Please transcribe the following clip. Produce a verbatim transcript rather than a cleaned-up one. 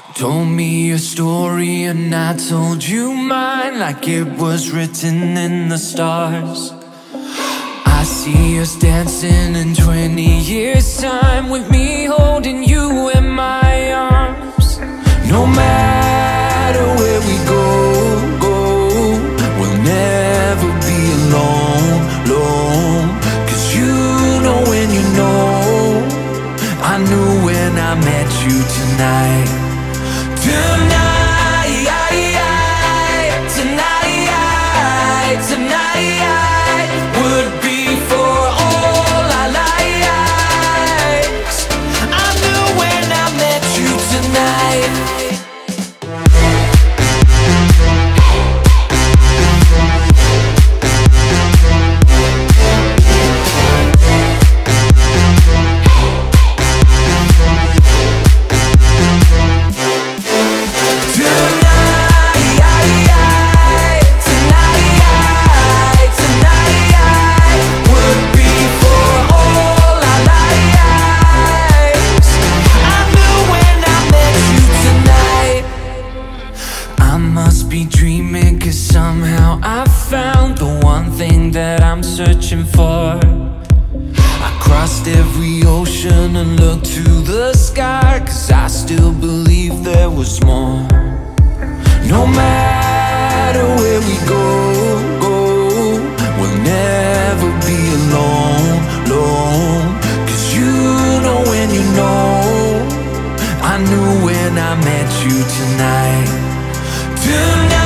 Told me your story and I told you mine, like it was written in the stars. I see us dancing in twenty years time, with me holding you in my arms. No matter where we go, go, we'll never be alone, alone. Cause you know when you know, I knew when I met you tonight. Tonight, tonight, tonight would be for all our lives. I knew when I met you tonight. Dreaming, cause somehow I found the one thing that I'm searching for. I crossed every ocean and looked to the sky, cause I still believe there was more. No matter where we go, go, we'll never be alone, alone. Cause you know when you know, I knew when I met you tonight. Tonight